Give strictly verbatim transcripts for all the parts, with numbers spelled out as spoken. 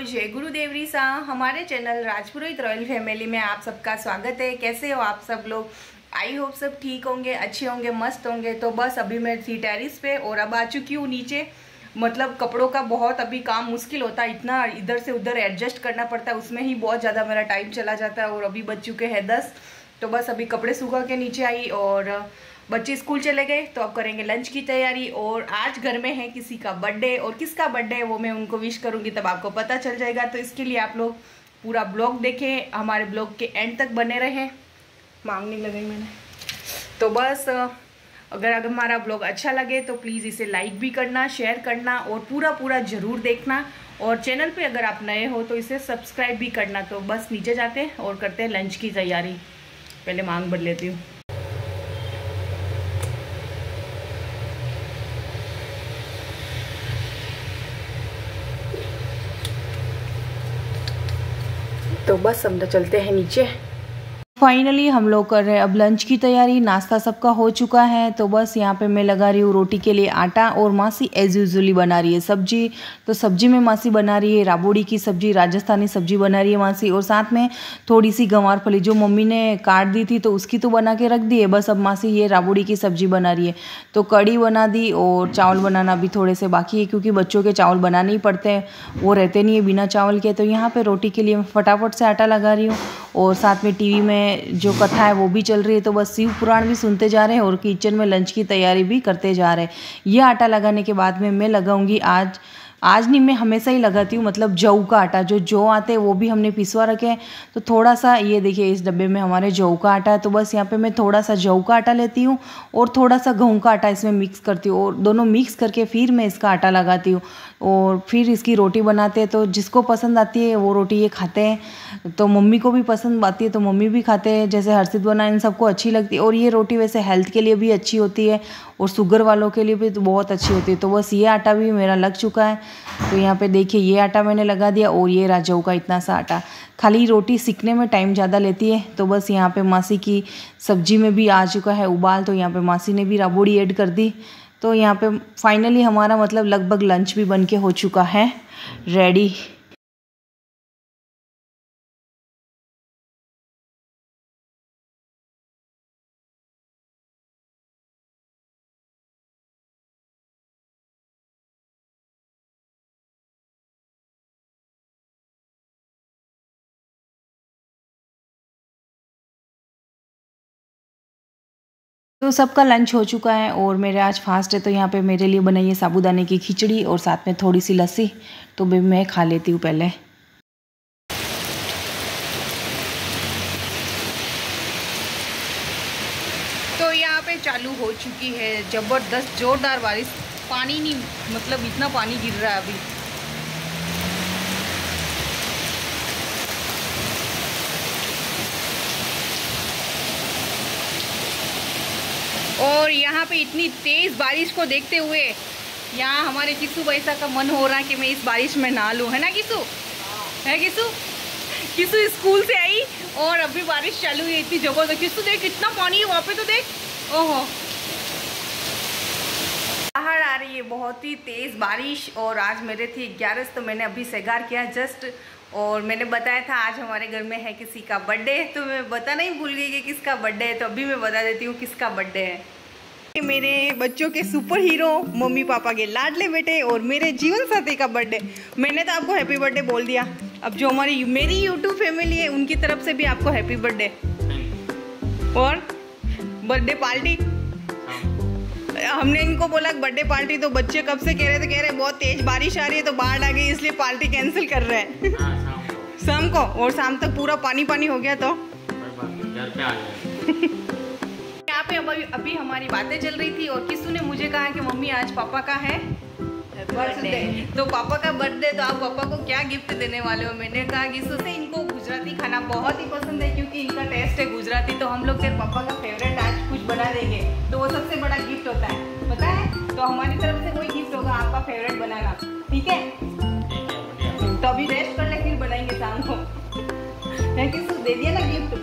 जय गुरुदेव रीसा। हमारे चैनल राजपुरोहित royal family में आप सबका स्वागत है। कैसे हो आप सब लोग? आई होप सब ठीक होंगे, अच्छे होंगे, मस्त होंगे। तो बस अभी मैं थी टेरिस पे और अब आ चुकी हूँ नीचे। मतलब कपड़ों का बहुत अभी काम मुश्किल होता है, इतना इधर से उधर एडजस्ट करना पड़ता है, उसमें ही बहुत ज़्यादा मेरा टाइम चला जाता है। और अभी बज चुके हैं दस। तो बस अभी कपड़े सूखा के नीचे आई और बच्चे स्कूल चले गए, तो अब करेंगे लंच की तैयारी। और आज घर में है किसी का बर्थडे, और किसका बर्थडे है वो मैं उनको विश करूंगी, तब आपको पता चल जाएगा। तो इसके लिए आप लोग पूरा ब्लॉग देखें, हमारे ब्लॉग के एंड तक बने रहें। मांगने लगे मैंने तो बस अगर अगर हमारा ब्लॉग अच्छा लगे तो प्लीज़ इसे लाइक भी करना, शेयर करना और पूरा पूरा ज़रूर देखना। और चैनल पे अगर आप नए हो तो इसे सब्सक्राइब भी करना। तो बस नीचे जाते हैं और करते हैं लंच की तैयारी। पहले मांग भर लेती हूँ। तो बस हम तो चलते हैं नीचे। फाइनली हम लोग कर रहे हैं अब लंच की तैयारी। नाश्ता सबका हो चुका है, तो बस यहाँ पे मैं लगा रही हूँ रोटी के लिए आटा, और मासी एज यूजुअली बना रही है सब्जी। तो सब्जी में मासी बना रही है राबोड़ी की सब्जी, राजस्थानी सब्जी बना रही है मासी। और साथ में थोड़ी सी गंवार फली जो मम्मी ने काट दी थी तो उसकी तो बना के रख दी है। बस अब मासी ये राबोड़ी की सब्जी बना रही है। तो कड़ी बना दी और चावल बनाना भी थोड़े से बाकी है, क्योंकि बच्चों के चावल बनाने ही पड़ते हैं, वो रहते नहीं है बिना चावल के। तो यहाँ पर रोटी के लिए मैं फटाफट से आटा लगा रही हूँ, और साथ में टीवी में जो कथा है वो भी चल रही है। तो बस शिव पुराण भी सुनते जा रहे हैं और किचन में लंच की तैयारी भी करते जा रहे हैं। ये आटा लगाने के बाद में मैं लगाऊंगी आज आज नहीं, मैं हमेशा ही लगाती हूँ, मतलब जौ का आटा। जो जौ आते हैं वो भी हमने पिसवा रखे हैं। तो थोड़ा सा ये देखिए इस डब्बे में हमारे जौ का आटा है। तो बस यहाँ पे मैं थोड़ा सा जौ का आटा लेती हूँ और थोड़ा सा गेहूं का आटा इसमें मिक्स करती हूँ, और दोनों मिक्स करके फिर मैं इसका आटा लगाती हूँ और फिर इसकी रोटी बनाते हैं। तो जिसको पसंद आती है वो रोटी ये खाते हैं। तो मम्मी को भी पसंद आती है तो मम्मी भी खाते हैं, जैसे हर्षित बना इन सबको अच्छी लगती है। और ये रोटी वैसे हेल्थ के लिए भी अच्छी होती है और शुगर वालों के लिए भी तो बहुत अच्छी होती है। तो बस ये आटा भी मेरा लग चुका है। तो यहाँ पे देखिए ये आटा मैंने लगा दिया, और ये राजू का इतना सा आटा। खाली रोटी सीखने में टाइम ज़्यादा लेती है। तो बस यहाँ पे मासी की सब्जी में भी आ चुका है उबाल, तो यहाँ पे मासी ने भी राबोड़ी ऐड कर दी। तो यहाँ पे फाइनली हमारा मतलब लगभग लंच भी बन के हो चुका है रेडी। तो सबका लंच हो चुका है और मेरे आज फास्ट है, तो यहाँ पे मेरे लिए बनाई है साबूदाने की खिचड़ी और साथ में थोड़ी सी लस्सी। तो मैं खा लेती हूँ पहले। तो यहाँ पे चालू हो चुकी है ज़बरदस्त जोरदार बारिश। पानी नहीं, मतलब इतना पानी गिर रहा है अभी। और यहाँ पे इतनी तेज़ बारिश को देखते हुए यहाँ हमारे किसू भैया का मन हो रहा है कि मैं इस बारिश में नहा लूँ, है ना किसू? है किसू? किसू स्कूल से आई और अभी बारिश चालू है इतनी जबरदस्त। किसू देख कितना पानी है वहाँ पे, तो देख। ओहो, बाहर आ रही है बहुत ही तेज़ बारिश। और आज मेरे थी ग्यारह, तो मैंने अभी सेगार किया जस्ट। और मैंने बताया था आज हमारे घर में है किसी का बर्थडे, तो मैं बताना ही भूल गई कि किसका बर्थडे है। तो अभी मैं बता देती हूँ किसका बर्थडे है। मेरे बच्चों के सुपर हीरो, मम्मी पापा के लाडले बेटे और मेरे जीवन साथी का बर्थडे। मैंने तो आपको हैप्पी बर्थडे बोल दिया। अब जो हमारी मेरी यूट्यूब फैमिली है उनकी तरफ से भी आपको हैप्पी बर्थडे। और बर्थडे पार्टी हमने इनको बोला बर्थडे पार्टी, तो बच्चे कब से कह रहे थे, कह रहे बहुत तेज बारिश आ रही है तो बाढ़ आ गई इसलिए पार्टी कैंसिल कर रहे हैं। शाम को, और शाम तक पूरा पानी पानी हो गया तो घर पे आ गए। यहाँ पे अभी अभी हमारी बातें चल रही थी और किसू ने मुझे कहा कि मम्मी आज पापा का है बर्थडे, तो पापा का बर्थडे, तो आप पापा को क्या गिफ्ट देने वाले हो? मैंने कहा किसू से इनको गुजराती खाना बहुत ही पसंद है, क्योंकि इनका टेस्ट है गुजराती। तो हम लोग तेरे पापा का फेवरेट आज कुछ बना देंगे, तो वो सबसे बड़ा गिफ्ट होता है, पता है? तो हमारी तरफ से कोई गिफ्ट होगा आपका फेवरेट बनाना, ठीक है? तो अभी रेस्ट कर ले, फिर बनाएंगे शाम को। किसू दे दिया ना गिफ्ट।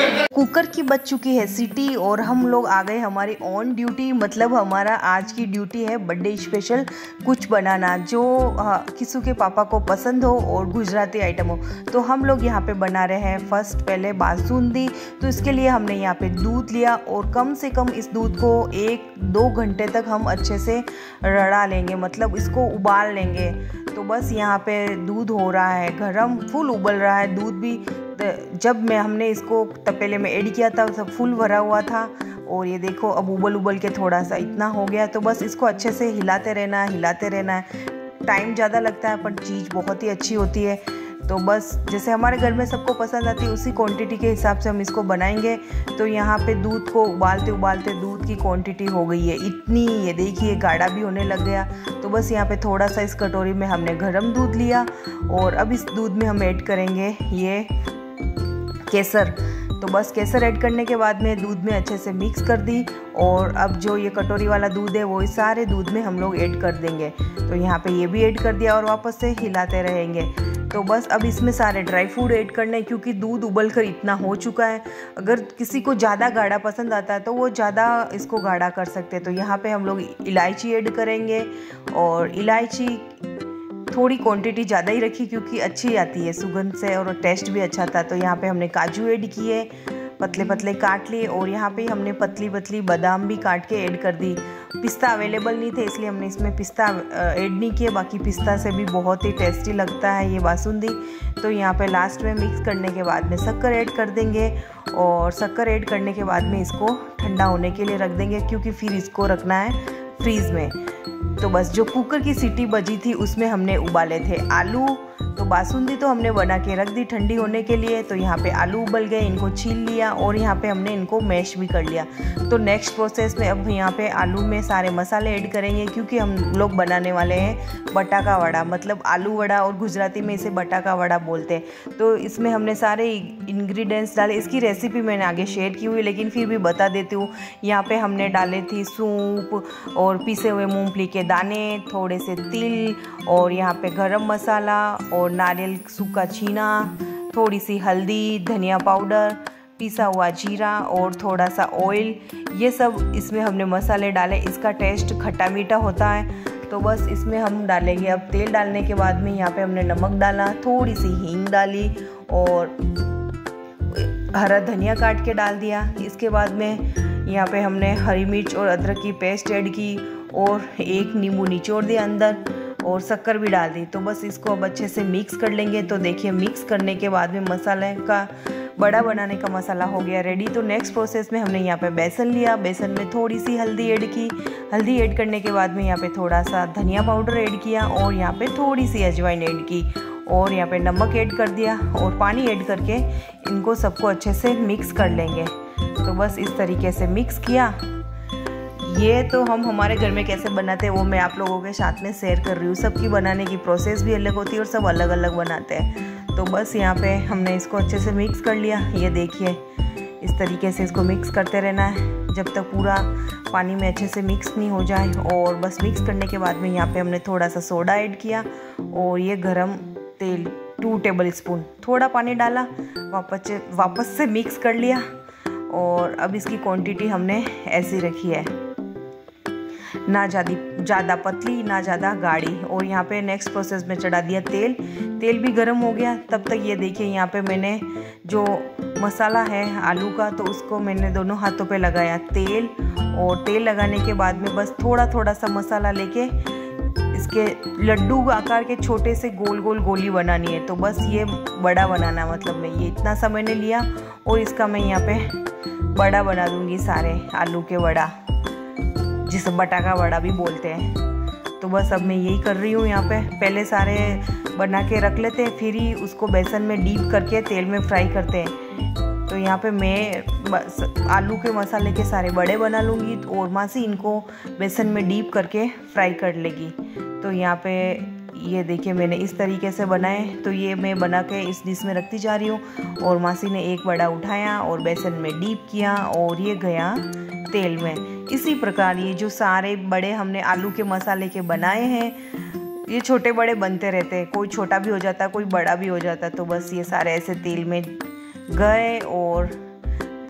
कुकर की बज चुकी है सीटी और हम लोग आ गए हमारी ऑन ड्यूटी। मतलब हमारा आज की ड्यूटी है बर्थडे स्पेशल कुछ बनाना जो किसी के पापा को पसंद हो और गुजराती आइटम हो। तो हम लोग यहाँ पे बना रहे हैं फर्स्ट पहले बासुंदी। तो इसके लिए हमने यहाँ पे दूध लिया और कम से कम इस दूध को एक दो घंटे तक हम अच्छे से रड़ा लेंगे, मतलब इसको उबाल लेंगे। तो बस यहाँ पे दूध हो रहा है गरम, फुल उबल रहा है दूध भी। जब मैं हमने इसको तपेले में ऐड किया था सब फुल भरा हुआ था और ये देखो अब उबल उबल के थोड़ा सा इतना हो गया। तो बस इसको अच्छे से हिलाते रहना है हिलाते रहना है। टाइम ज़्यादा लगता है पर चीज़ बहुत ही अच्छी होती है। तो बस जैसे हमारे घर में सबको पसंद आती है उसी क्वांटिटी के हिसाब से हम इसको बनाएंगे। तो यहाँ पे दूध को उबालते उबालते दूध की क्वांटिटी हो गई है इतनी, ये देखिए गाढ़ा भी होने लग गया। तो बस यहाँ पे थोड़ा सा इस कटोरी में हमने गर्म दूध लिया और अब इस दूध में हम ऐड करेंगे ये केसर। तो बस केसर ऐड करने के बाद में दूध में अच्छे से मिक्स कर दी और अब जो ये कटोरी वाला दूध है वो इस सारे दूध में हम लोग ऐड कर देंगे। तो यहाँ पे ये भी ऐड कर दिया और वापस से हिलाते रहेंगे। तो बस अब इसमें सारे ड्राई फ्रूट ऐड करने हैं क्योंकि दूध उबल कर इतना हो चुका है। अगर किसी को ज़्यादा गाढ़ा पसंद आता है तो वो ज़्यादा इसको गाढ़ा कर सकते हैं। तो यहाँ पे हम लोग इलायची ऐड करेंगे और इलायची थोड़ी क्वांटिटी ज़्यादा ही रखी क्योंकि अच्छी आती है सुगंध से और टेस्ट भी अच्छा था। तो यहाँ पे हमने काजू ऐड किए, पतले पतले काट लिए और यहाँ पे हमने पतली पतली बादाम भी काट के ऐड कर दी। पिस्ता अवेलेबल नहीं थे इसलिए हमने इसमें पिस्ता ऐड नहीं किए, बाकी पिस्ता से भी बहुत ही टेस्टी लगता है ये बासुंदी। तो यहाँ पे लास्ट में मिक्स करने के बाद में शक्कर ऐड कर देंगे और शक्कर ऐड करने के बाद में इसको ठंडा होने के लिए रख देंगे क्योंकि फिर इसको रखना है फ्रीज़ में। तो बस जो कुकर की सीटी बजी थी उसमें हमने उबाले थे आलू। तो बासुंदी तो हमने बना के रख दी ठंडी होने के लिए। तो यहाँ पे आलू उबल गए, इनको छील लिया और यहाँ पे हमने इनको मैश भी कर लिया। तो नेक्स्ट प्रोसेस में अब यहाँ पे आलू में सारे मसाले ऐड करेंगे क्योंकि हम लोग बनाने वाले हैं बटाका वड़ा, मतलब आलू वड़ा और गुजराती में इसे बटाका वड़ा बोलते हैं। तो इसमें हमने सारे इंग्रेडिएंट्स डाले। इसकी रेसिपी मैंने आगे शेयर की हुई लेकिन फिर भी बता देती हूँ। यहाँ पे हमने डाले थी सूप और पीसे हुए मूंगफली के दाने, थोड़े से तिल और यहाँ पे गरम मसाला और नारियल सूखा छीना, थोड़ी सी हल्दी, धनिया पाउडर, पिसा हुआ जीरा और थोड़ा सा ऑयल, ये सब इसमें हमने मसाले डाले। इसका टेस्ट खट्टा मीठा होता है। तो बस इसमें हम डालेंगे अब तेल। डालने के बाद में यहाँ पे हमने नमक डाला, थोड़ी सी हींग डाली और हरा धनिया काट के डाल दिया। इसके बाद में यहाँ पे हमने हरी मिर्च और अदरक की पेस्ट ऐड की और एक नींबू निचोड़ दिया अंदर और शक्कर भी डाल दी। तो बस इसको अब अच्छे से मिक्स कर लेंगे। तो देखिए मिक्स करने के बाद में मसाले का बड़ा बनाने का मसाला हो गया रेडी। तो नेक्स्ट प्रोसेस में हमने यहाँ पे बेसन लिया, बेसन में थोड़ी सी हल्दी ऐड की। हल्दी ऐड करने के बाद में यहाँ पे थोड़ा सा धनिया पाउडर ऐड किया और यहाँ पे थोड़ी सी अजवाइन ऐड की और यहाँ पे नमक ऐड कर दिया और पानी ऐड करके इनको सबको अच्छे से मिक्स कर लेंगे। तो बस इस तरीके से मिक्स किया। ये तो हम हमारे घर में कैसे बनाते हैं वो मैं आप लोगों के साथ में शेयर कर रही हूँ। सबकी बनाने की प्रोसेस भी अलग होती है और सब अलग अलग बनाते हैं। तो बस यहाँ पे हमने इसको अच्छे से मिक्स कर लिया। ये देखिए इस तरीके से इसको मिक्स करते रहना है जब तक पूरा पानी में अच्छे से मिक्स नहीं हो जाए। और बस मिक्स करने के बाद में यहाँ पे हमने थोड़ा सा सोडा ऐड किया और ये गरम तेल टू टेबल स्पून, थोड़ा पानी डाला, वापस वापस से मिक्स कर लिया। और अब इसकी क्वांटिटी हमने ऐसी रखी है, ना ज़्यादा ज़्यादा पतली ना ज़्यादा गाढ़ी। और यहाँ पे नेक्स्ट प्रोसेस में चढ़ा दिया तेल। तेल भी गर्म हो गया। तब तक ये देखिए यहाँ पे मैंने जो मसाला है आलू का तो उसको मैंने दोनों हाथों पे लगाया तेल। और तेल लगाने के बाद में बस थोड़ा थोड़ा सा मसाला लेके इसके लड्डू आकार के छोटे से गोल गोल गोली बनानी है। तो बस ये बड़ा बनाना, मतलब मैं ये इतना सा मैंने लिया और इसका मैं यहाँ पे बड़ा बना दूँगी सारे आलू के वड़ा, जिसे बटाका वड़ा भी बोलते हैं। तो बस अब मैं यही कर रही हूँ यहाँ पे। पहले सारे बना के रख लेते हैं फिर ही उसको बेसन में डीप करके तेल में फ्राई करते हैं। तो यहाँ पे मैं बस आलू के मसाले के सारे बड़े बना लूँगी और मासी इनको बेसन में डीप करके फ्राई कर लेगी। तो यहाँ पे ये देखिए मैंने इस तरीके से बनाए। तो ये मैं बना के इस डिश में रखती जा रही हूँ और मासी ने एक बड़ा उठाया और बेसन में डीप किया और ये गया तेल में। इसी प्रकार ये जो सारे बड़े हमने आलू के मसाले के बनाए हैं ये छोटे बड़े बनते रहते हैं, कोई छोटा भी हो जाता है कोई बड़ा भी हो जाता है। तो बस ये सारे ऐसे तेल में गए और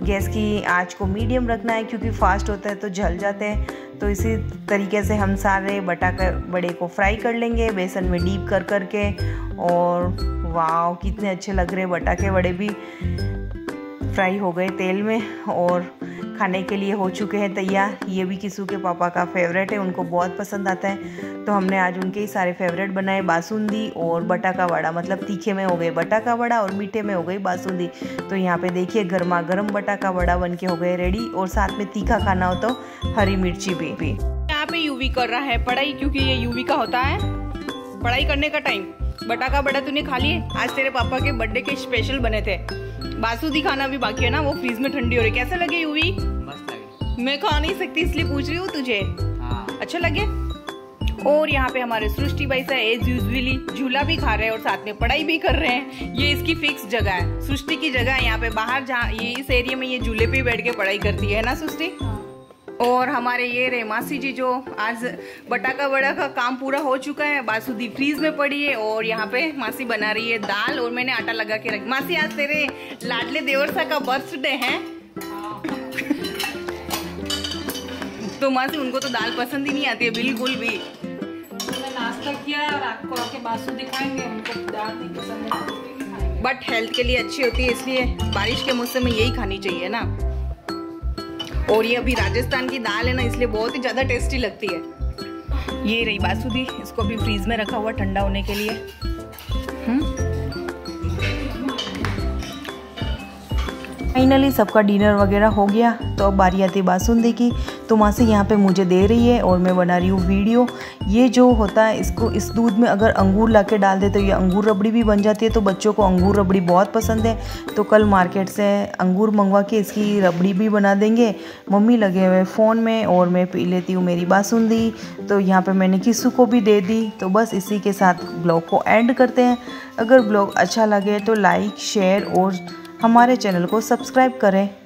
गैस की आंच को मीडियम रखना है क्योंकि फास्ट होता है तो जल जाते हैं। तो इसी तरीके से हम सारे बटाका बड़े को फ्राई कर लेंगे बेसन में डीप कर कर के। और वाह कितने अच्छे लग रहे बटाके बड़े भी फ्राई हो गए तेल में और खाने के लिए हो चुके हैं तैयार। ये भी किसू के पापा का फेवरेट है, उनको बहुत पसंद आता है। तो हमने आज उनके ही सारे फेवरेट बनाए, बासुंदी और बटाका वड़ा। मतलब तीखे में हो गए बटाका वड़ा और मीठे में हो गई बासुंदी। तो यहाँ पे देखिए गर्मा गर्म बटाका वड़ा बन के हो गए रेडी। और साथ में तीखा खाना हो तो हरी मिर्ची भी भी यहाँ पे यूवी कर रहा है पढ़ाई, क्योंकि ये यूवी का होता है पढ़ाई करने का टाइम। बटाका वड़ा तूने खा लिए? आज तेरे पापा के बर्थडे के स्पेशल बने थे। बासुंदी खाना भी बाकी है ना, वो फ्रीज में ठंडी हो रही। कैसे लगे यूवी? मस्त लगे। मैं खा नहीं सकती इसलिए पूछ रही हूँ तुझे। हाँ। अच्छा लगे। और यहाँ पे हमारे सृष्टि भाई साहब एज यूजुअली झूला भी खा रहे हैं और साथ में पढ़ाई भी कर रहे हैं। ये इसकी फिक्स जगह है, सृष्टि की जगह है यहाँ पे। बाहर जहाँ ये इस एरिया में ये झूले पे बैठ के पढ़ाई करती है ना सृष्टि। और हमारे ये रे मासी जी जो आज बटाका वड़ा का काम पूरा हो चुका है, बासुंदी फ्रीज में पड़ी है और यहाँ पे मासी बना रही है दाल और मैंने आटा लगा के रख। मासी आज तेरे लाडले देवरसा का बर्थडे है तो मासी उनको तो दाल पसंद ही नहीं आती है बिल्कुल भी। नाश्ता किया और आपको आके बासुंदी खाएंगे, उनको दाल नहीं पसंद। बट हेल्थ के लिए अच्छी होती है इसलिए बारिश के मौसम में यही खानी चाहिए ना। और ये अभी राजस्थान की दाल है ना इसलिए बहुत ही ज़्यादा टेस्टी लगती है। ये रही बासुंदी, इसको भी फ्रीज में रखा हुआ ठंडा होने के लिए। फाइनली सबका डिनर वगैरह हो गया तो अब बारी आती है बासुंदी की। तो माँ से यहाँ पे मुझे दे रही है और मैं बना रही हूँ वीडियो। ये जो होता है इसको इस दूध में अगर अंगूर ला के डाल दे तो ये अंगूर रबड़ी भी बन जाती है। तो बच्चों को अंगूर रबड़ी बहुत पसंद है तो कल मार्केट से अंगूर मंगवा के इसकी रबड़ी भी बना देंगे। मम्मी लगे हुए फ़ोन में और मैं पी लेती हूँ मेरी बासुंदी। तो यहाँ पर मैंने किसू को भी दे दी। तो बस इसी के साथ ब्लॉग को एंड करते हैं। अगर ब्लॉग अच्छा लगे तो लाइक शेयर और हमारे चैनल को सब्सक्राइब करें।